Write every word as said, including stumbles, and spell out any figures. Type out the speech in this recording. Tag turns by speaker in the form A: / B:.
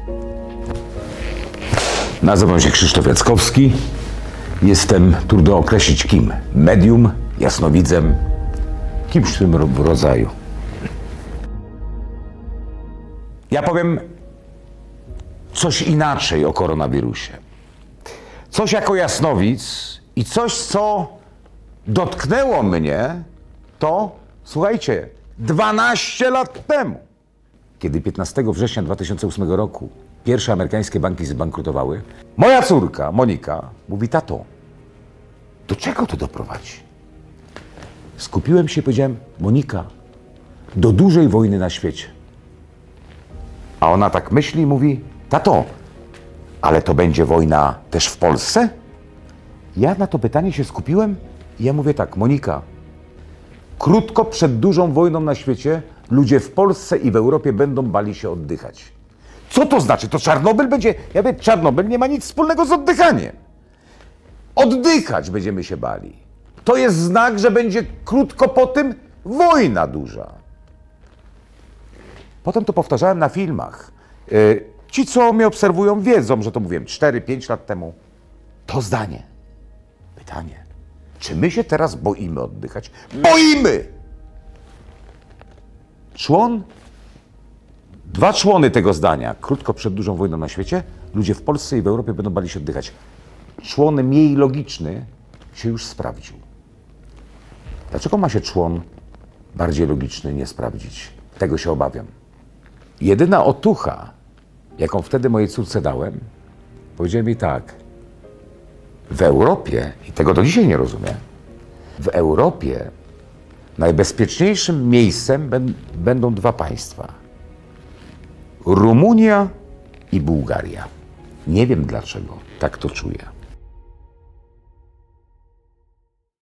A: Nazywam się Krzysztof Jackowski. Jestem, trudno określić kim, medium, jasnowidzem, kimś w tym rodzaju. Ja powiem coś inaczej o koronawirusie. Coś jako jasnowidz i coś, co dotknęło mnie, to, słuchajcie, dwanaście lat temu. Kiedy piętnastego września dwa tysiące ósmego roku pierwsze amerykańskie banki zbankrutowały, moja córka, Monika, mówi: tato, do czego to doprowadzi? Skupiłem się i powiedziałem: Monika, do dużej wojny na świecie. A ona tak myśli i mówi: tato, ale to będzie wojna też w Polsce? Ja na to pytanie się skupiłem i ja mówię tak: Monika, krótko przed dużą wojną na świecie ludzie w Polsce i w Europie będą bali się oddychać. Co to znaczy? To Czarnobyl będzie... Ja wiem, Czarnobyl nie ma nic wspólnego z oddychaniem. Oddychać będziemy się bali. To jest znak, że będzie krótko po tym wojna duża. Potem to powtarzałem na filmach. Yy, ci, co mnie obserwują, wiedzą, że to mówiłem cztery pięć lat temu. To zdanie. Pytanie. Czy my się teraz boimy oddychać? Boimy! Człon, dwa człony tego zdania, krótko przed dużą wojną na świecie, ludzie w Polsce i w Europie będą bali się oddychać. Człon mniej logiczny się już sprawdził. Dlaczego ma się człon bardziej logiczny nie sprawdzić? Tego się obawiam. Jedyna otucha, jaką wtedy mojej córce dałem, powiedziałem jej tak: w Europie, i tego do dzisiaj nie rozumiem, w Europie najbezpieczniejszym miejscem będą dwa państwa. Rumunia i Bułgaria. Nie wiem dlaczego, tak to czuję.